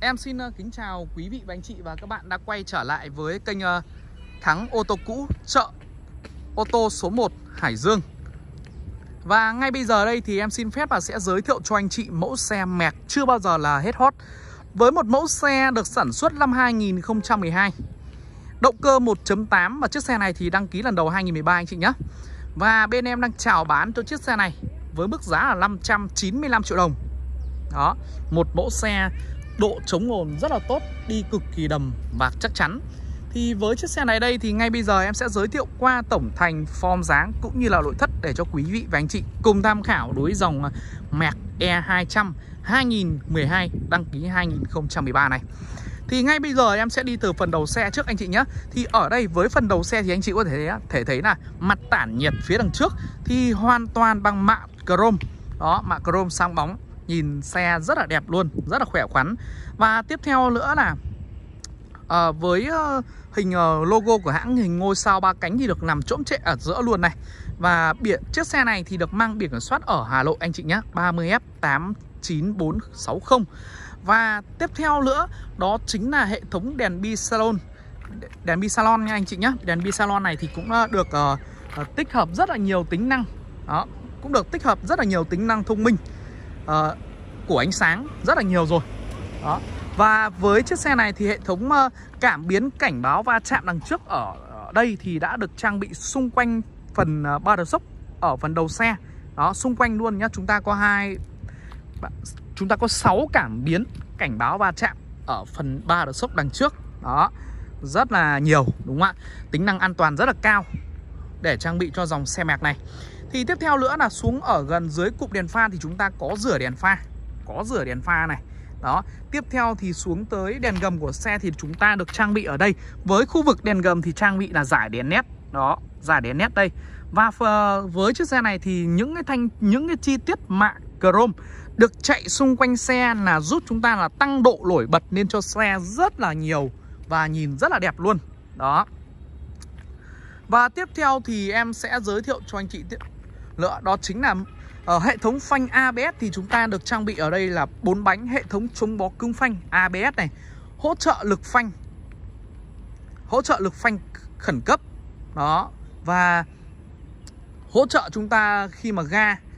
Em xin kính chào quý vị và anh chị và các bạn đã quay trở lại với kênh Thắng Ô tô Cũ, chợ ô tô số 1 Hải Dương. Và ngay bây giờ đây thì em xin phép và sẽ giới thiệu cho anh chị mẫu xe Merc chưa bao giờ là hết hot. Với một mẫu xe được sản xuất năm 2012, động cơ 1.8 và chiếc xe này thì đăng ký lần đầu 2013 anh chị nhé. Và bên em đang chào bán cho chiếc xe này với mức giá là 595 triệu đồng. Đó, một mẫu xe độ chống ồn rất là tốt, đi cực kỳ đầm và chắc chắn. Thì với chiếc xe này đây thì ngay bây giờ em sẽ giới thiệu qua tổng thành, form dáng cũng như là nội thất để cho quý vị và anh chị cùng tham khảo đối với dòng Merc E200 2012 đăng ký 2013 này. Thì ngay bây giờ em sẽ đi từ phần đầu xe trước anh chị nhé. Thì ở đây với phần đầu xe thì anh chị có thể thấy là mặt tản nhiệt phía đằng trước thì hoàn toàn bằng mạ chrome. Đó, mạ chrome sang bóng, nhìn xe rất là đẹp luôn, rất là khỏe khoắn. Và tiếp theo nữa là với hình logo của hãng, hình ngôi sao 3 cánh thì được nằm trỗng trệ ở giữa luôn này. Và chiếc xe này thì được mang biển kiểm soát ở Hà Nội anh chị nhé, 30F89460. Và tiếp theo nữa đó chính là hệ thống đèn bi salon. Đèn bi salon nha anh chị nhé. Đèn bi salon này thì cũng được tích hợp rất là nhiều tính năng. Đó, cũng được tích hợp rất là nhiều tính năng thông minh của ánh sáng rất là nhiều rồi. Đó. Và với chiếc xe này thì hệ thống cảm biến cảnh báo va chạm đằng trước ở đây thì đã được trang bị xung quanh phần ba đợt sốc ở phần đầu xe. Đó, xung quanh luôn nhá. Chúng ta có 6 cảm biến cảnh báo va chạm ở phần ba đợt sốc đằng trước. Đó, rất là nhiều đúng không ạ? Tính năng an toàn rất là cao để trang bị cho dòng xe Merc này. Thì tiếp theo nữa là xuống ở gần dưới cụm đèn pha thì chúng ta có rửa đèn pha. Có rửa đèn pha này. Đó, tiếp theo thì xuống tới đèn gầm của xe thì chúng ta được trang bị ở đây. Với khu vực đèn gầm thì trang bị là dải đèn nét. Đó, dải đèn nét đây. Và với chiếc xe này thì những cái chi tiết mạ chrome được chạy xung quanh xe là giúp chúng ta là tăng độ nổi bật lên cho xe rất là nhiều và nhìn rất là đẹp luôn. Đó. Và tiếp theo thì em sẽ giới thiệu cho anh chị nữa, đó chính là hệ thống phanh ABS thì chúng ta được trang bị ở đây là 4 bánh, hệ thống chống bó cứng phanh ABS này, hỗ trợ lực phanh khẩn cấp. Đó, và hỗ trợ chúng ta khi mà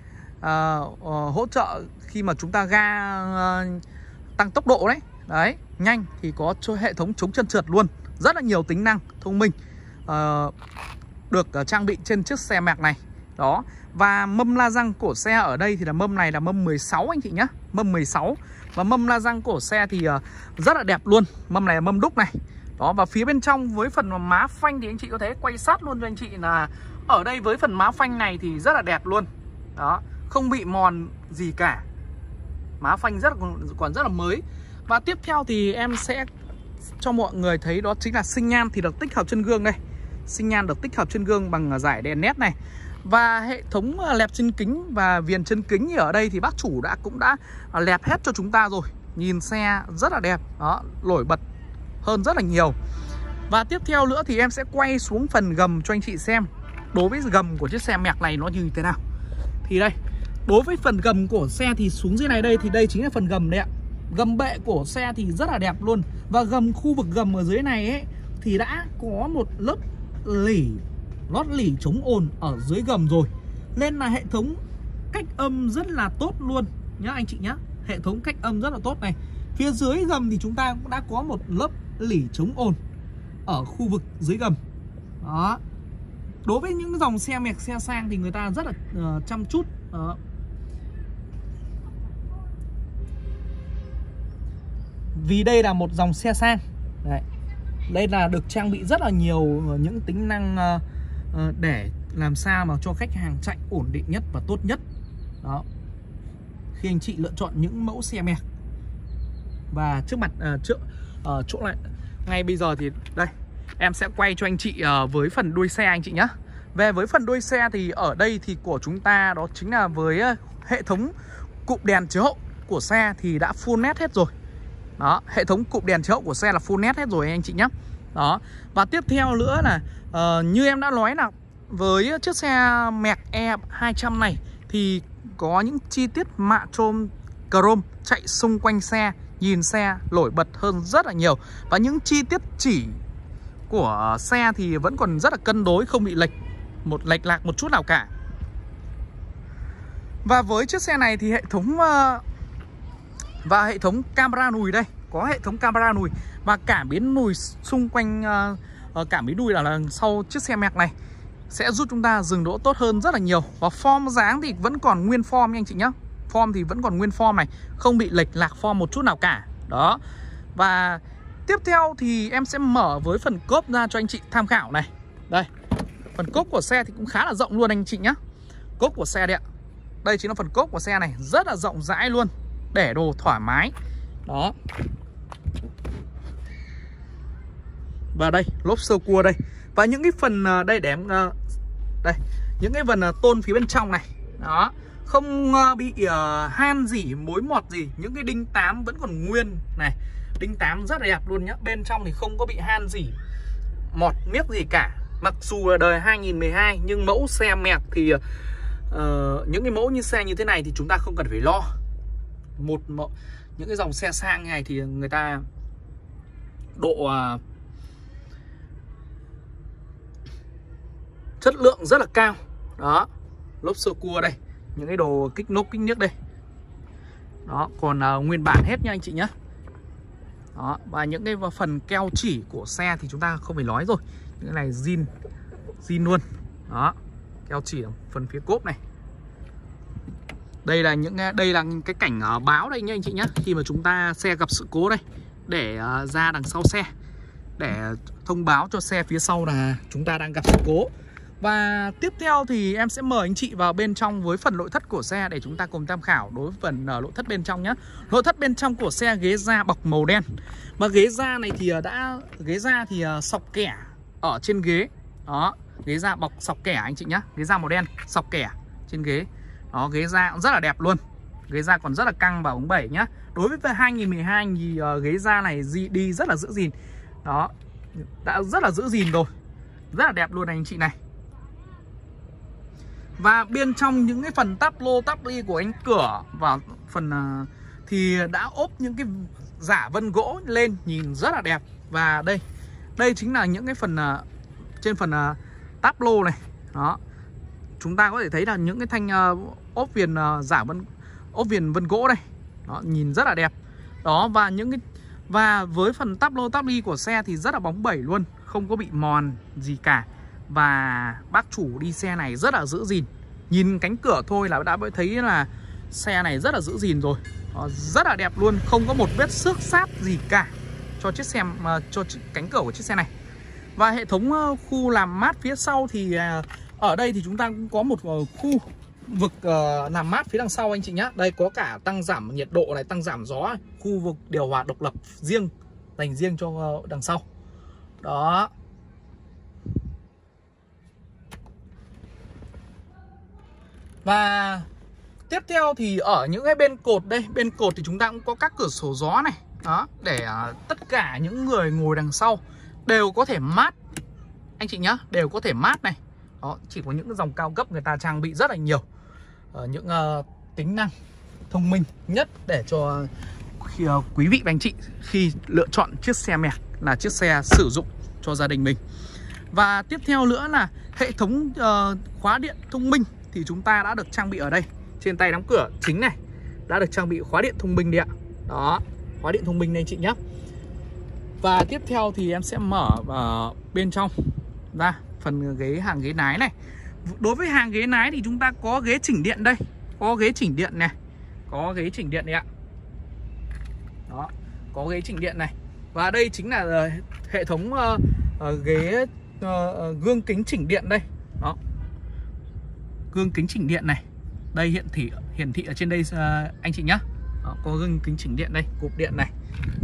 chúng ta tăng tốc độ đấy. Đấy, nhanh thì có hệ thống chống chân trượt luôn. Rất là nhiều tính năng thông minh được trang bị trên chiếc xe Merc này. Đó, và mâm la răng cổ xe ở đây thì là mâm này là mâm 16 anh chị nhé, mâm 16. Và mâm la răng cổ xe thì rất là đẹp luôn. Mâm này là mâm đúc này. Đó, và phía bên trong với phần má phanh thì anh chị có thể quay sát luôn cho anh chị là ở đây với phần má phanh này thì rất là đẹp luôn. Đó, không bị mòn gì cả. Má phanh còn rất là mới. Và tiếp theo thì em sẽ cho mọi người thấy đó chính là sinh nhan thì được tích hợp trên gương đây. Sinh nhan được tích hợp trên gương bằng dải đèn nét này. Và hệ thống lẹp chân kính và viền chân kính thì ở đây thì bác chủ cũng đã lẹp hết cho chúng ta rồi. Nhìn xe rất là đẹp. Đó, nổi bật hơn rất là nhiều. Và tiếp theo nữa thì em sẽ quay xuống phần gầm cho anh chị xem. Đối với gầm của chiếc xe Merc này nó như thế nào. Thì đây, đối với phần gầm của xe thì xuống dưới này đây thì đây chính là phần gầm đấy ạ. Gầm bệ của xe thì rất là đẹp luôn. Và khu vực gầm ở dưới này ấy thì đã có một lớp lót lỉ chống ồn ở dưới gầm rồi. Nên là hệ thống cách âm rất là tốt luôn nhá anh chị nhá. Hệ thống cách âm rất là tốt này. Phía dưới gầm thì chúng ta cũng đã có một lớp lỉ chống ồn ở khu vực dưới gầm. Đó. Đối với những dòng xe Merc xe sang thì người ta rất là chăm chút. Đó. Vì đây là một dòng xe sang. Đấy. Đây là được trang bị rất là nhiều những tính năng để làm sao mà cho khách hàng chạy ổn định nhất và tốt nhất. Đó, khi anh chị lựa chọn những mẫu xe Merc. Và trước mặt chỗ này ngay bây giờ thì đây em sẽ quay cho anh chị với phần đuôi xe anh chị nhé. Về với phần đuôi xe thì ở đây thì của chúng ta đó chính là với hệ thống cụm đèn chiếu hậu của xe thì đã full nét hết rồi. Đó, hệ thống cụm đèn chiếu hậu của xe là full nét hết rồi anh chị nhé. Đó, và tiếp theo nữa là như em đã nói là với chiếc xe Merc E200 này thì có những chi tiết mạ chrome chạy xung quanh xe nhìn xe nổi bật hơn rất là nhiều. Và những chi tiết chỉ của xe thì vẫn còn rất là cân đối, không bị lệch lạc một chút nào cả. Và với chiếc xe này thì hệ thống camera lùi đây, có hệ thống camera lùi và cảm biến lùi xung quanh, cảm biến lùi là sau chiếc xe Merc này sẽ giúp chúng ta dừng đỗ tốt hơn rất là nhiều. Và form dáng thì vẫn còn nguyên form nha anh chị nhé. Form thì vẫn còn nguyên form này, không bị lệch lạc form một chút nào cả. Đó. Và tiếp theo thì em sẽ mở với phần cốp ra cho anh chị tham khảo này. Đây, phần cốp của xe thì cũng khá là rộng luôn anh chị nhé. Cốp của xe đây ạ. Đây chính là phần cốp của xe này, rất là rộng rãi luôn, để đồ thoải mái. Đó. Và đây, lốp sơ cua đây. Và những cái phần đây để em đây, những cái phần tôn phía bên trong này. Đó, không bị han gì, mối mọt gì. Những cái đinh tám vẫn còn nguyên này. Đinh tám rất là đẹp luôn nhá. Bên trong thì không có bị han gì, mọt miếc gì cả. Mặc dù là đời 2012 nhưng mẫu xe Merc thì những cái mẫu như xe như thế này thì chúng ta không cần phải lo. Những cái dòng xe sang như này thì người ta độ chất lượng rất là cao. Đó, lốp sơ cua đây, những cái đồ kích nốt kích nước đây. Đó, còn nguyên bản hết nha anh chị nhé. Đó, và những cái phần keo chỉ của xe thì chúng ta không phải nói rồi. Những cái này zin luôn. Đó, keo chỉ ở phần phía cốp này. Đây là cái cảnh báo đây nha anh chị nhé. Khi mà chúng ta xe gặp sự cố đây, để ra đằng sau xe, để thông báo cho xe phía sau là chúng ta đang gặp sự cố. Và tiếp theo thì em sẽ mời anh chị vào bên trong với phần nội thất của xe để chúng ta cùng tham khảo đối với phần nội thất bên trong nhé. Nội thất bên trong của xe, ghế da bọc màu đen. Và ghế da này thì ghế da thì sọc kẻ ở trên ghế. Đó, ghế da bọc sọc kẻ anh chị nhé. Ghế da màu đen, sọc kẻ trên ghế. Đó, ghế da cũng rất là đẹp luôn. Ghế da còn rất là căng và ống bẩy nhá. Đối với 2012 thì ghế da này đi rất là giữ gìn. Đó, đã rất là giữ gìn rồi, rất là đẹp luôn anh chị này. Và bên trong những cái phần táp lô táp ly của anh cửa và phần thì đã ốp những cái giả vân gỗ lên, nhìn rất là đẹp. Và đây chính là những cái phần trên phần táp lô này. Đó, chúng ta có thể thấy là những cái thanh ốp viền ốp viền vân gỗ đây. Đó, nhìn rất là đẹp. Đó, và với phần táp lô táp ly của xe thì rất là bóng bẩy luôn, không có bị mòn gì cả. Và bác chủ đi xe này rất là giữ gìn. Nhìn cánh cửa thôi là đã thấy là xe này rất là giữ gìn rồi. Đó, rất là đẹp luôn, không có một vết xước sát gì cả cho chiếc xe, cho cánh cửa của chiếc xe này. Và hệ thống khu làm mát phía sau thì ở đây thì chúng ta cũng có một khu vực làm mát phía đằng sau anh chị nhé. Đây có cả tăng giảm nhiệt độ này, tăng giảm gió này. Khu vực điều hòa độc lập riêng, dành riêng cho đằng sau. Đó. Và tiếp theo thì ở những cái bên cột đây, bên cột thì chúng ta cũng có các cửa sổ gió này. Đó, để tất cả những người ngồi đằng sau đều có thể mát anh chị nhá, đều có thể mát này. Đó, chỉ có những dòng cao cấp người ta trang bị rất là nhiều những tính năng thông minh nhất để cho quý vị và anh chị khi lựa chọn chiếc xe Merc là chiếc xe sử dụng cho gia đình mình. Và tiếp theo nữa là hệ thống khóa điện thông minh thì chúng ta đã được trang bị ở đây. Trên tay đóng cửa chính này đã được trang bị khóa điện thông minh đấy ạ. Đó, khóa điện thông minh đây anh chị nhé. Và tiếp theo thì em sẽ mở bên trong ra phần hàng ghế lái này. Đối với hàng ghế lái thì chúng ta có ghế chỉnh điện đây. Có ghế chỉnh điện này. Có ghế chỉnh điện đấy ạ. Đó, có ghế chỉnh điện này. Và đây chính là hệ thống ghế gương kính chỉnh điện đây. Đó, gương kính chỉnh điện này. Đây hiển thị ở trên đây anh chị nhá. Đó, có gương kính chỉnh điện đây, cụp điện này.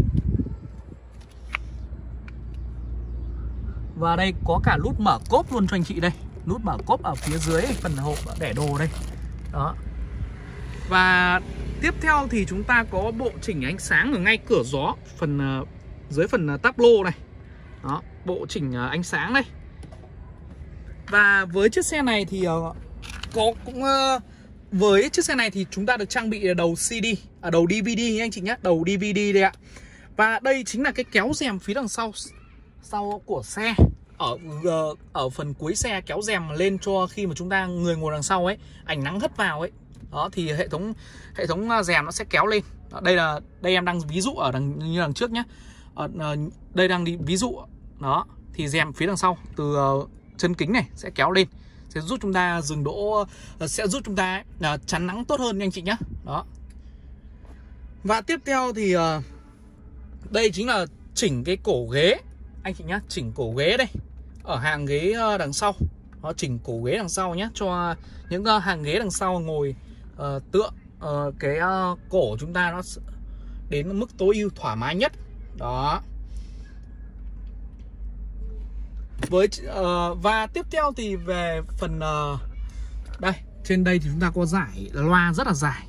Và đây có cả nút mở cốp luôn cho anh chị đây. Nút mở cốp ở phía dưới phần hộp để đồ đây. Đó. Và tiếp theo thì chúng ta có bộ chỉnh ánh sáng ở ngay cửa gió, dưới phần táp lô này. Đó, bộ chỉnh ánh sáng đây. Và với chiếc xe này thì cũng với chiếc xe này thì chúng ta được trang bị đầu CD, đầu DVD anh chị nhé, đầu DVD đây ạ. Và đây chính là cái kéo rèm phía đằng sau của xe. Ở phần cuối xe kéo rèm lên cho khi mà chúng ta người ngồi đằng sau ấy, ánh nắng hất vào ấy. Đó thì hệ thống rèm nó sẽ kéo lên. Đó, đây em đang ví dụ ở như đằng trước nhé. Đây đang đi ví dụ. Đó thì rèm phía đằng sau từ chân kính này sẽ kéo lên, sẽ giúp chúng ta dừng đỗ, sẽ giúp chúng ta chắn nắng tốt hơn nha anh chị nhé. Đó. Và tiếp theo thì đây chính là chỉnh cái cổ ghế anh chị nhé, chỉnh cổ ghế đây ở hàng ghế đằng sau. Đó, chỉnh cổ ghế đằng sau nhé, cho những hàng ghế đằng sau ngồi tựa cái cổ chúng ta nó đến mức tối ưu thoải mái nhất. Đó. Và tiếp theo thì về phần đây, trên đây thì chúng ta có dải loa rất là dài.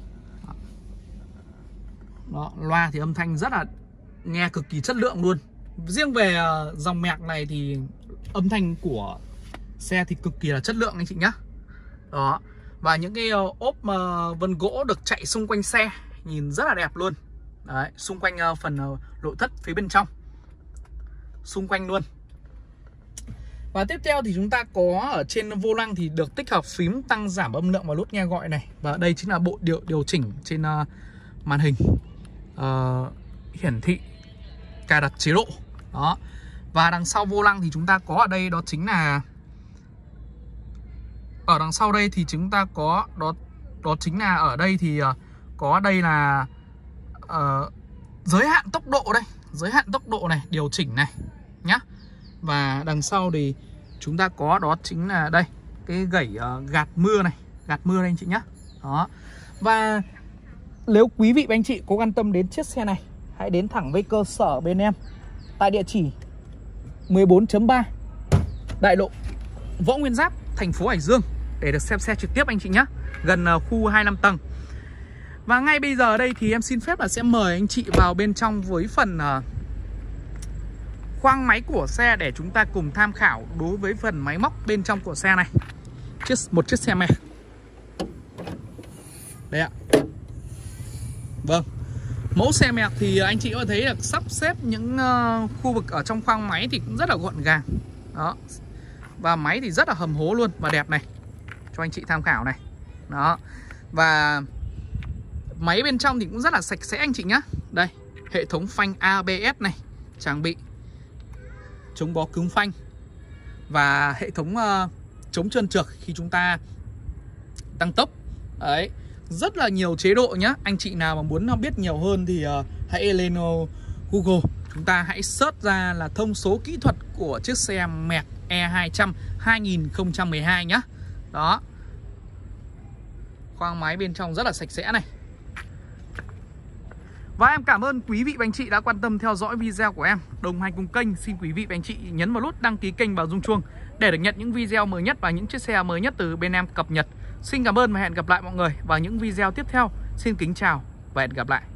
Đó, loa thì âm thanh rất là nghe cực kỳ chất lượng luôn. Riêng về dòng Merc này thì âm thanh của xe thì cực kỳ là chất lượng anh chị nhá. Đó. Và những cái ốp vân gỗ được chạy xung quanh xe, nhìn rất là đẹp luôn. Đấy, xung quanh phần nội thất phía bên trong, xung quanh luôn. Và tiếp theo thì chúng ta có ở trên vô lăng thì được tích hợp phím tăng giảm âm lượng và nút nghe gọi này. Và đây chính là bộ điều chỉnh trên màn hình hiển thị cài đặt chế độ. Đó. Và đằng sau vô lăng thì chúng ta có ở đây đó chính là ở đằng sau đây thì chúng ta có đó chính là ở đây thì có đây là giới hạn tốc độ đây, giới hạn tốc độ này, điều chỉnh này nhá. Và đằng sau thì chúng ta có đó chính là đây cái gẩy gạt mưa này, gạt mưa đây anh chị nhá. Đó. Và nếu quý vị và anh chị có quan tâm đến chiếc xe này, hãy đến thẳng với cơ sở bên em tại địa chỉ 14.3 đại lộ Võ Nguyên Giáp, thành phố Hải Dương để được xem xe trực tiếp anh chị nhé, gần khu 25 tầng. Và ngay bây giờ đây thì em xin phép là sẽ mời anh chị vào bên trong với phần khoang máy của xe để chúng ta cùng tham khảo đối với phần máy móc bên trong của xe này. Một chiếc xe Merc. Đây ạ. Vâng. Mẫu xe Merc thì anh chị có thấy là sắp xếp những khu vực ở trong khoang máy thì cũng rất là gọn gàng. Đó. Và máy thì rất là hầm hố luôn và đẹp này. Cho anh chị tham khảo này. Đó. Và máy bên trong thì cũng rất là sạch sẽ anh chị nhá. Đây, hệ thống phanh ABS này, trang bị chống bó cứng phanh và hệ thống chống trơn trượt khi chúng ta tăng tốc. Đấy, rất là nhiều chế độ nhá. Anh chị nào mà muốn biết nhiều hơn thì hãy lên Google, chúng ta hãy search ra là thông số kỹ thuật của chiếc xe Merc E200 2012 nhá. Đó. Khoang máy bên trong rất là sạch sẽ này. Và em cảm ơn quý vị và anh chị đã quan tâm theo dõi video của em. Đồng hành cùng kênh, xin quý vị và anh chị nhấn vào nút đăng ký kênh và rung chuông để được nhận những video mới nhất và những chiếc xe mới nhất từ bên em cập nhật. Xin cảm ơn và hẹn gặp lại mọi người vào những video tiếp theo. Xin kính chào và hẹn gặp lại.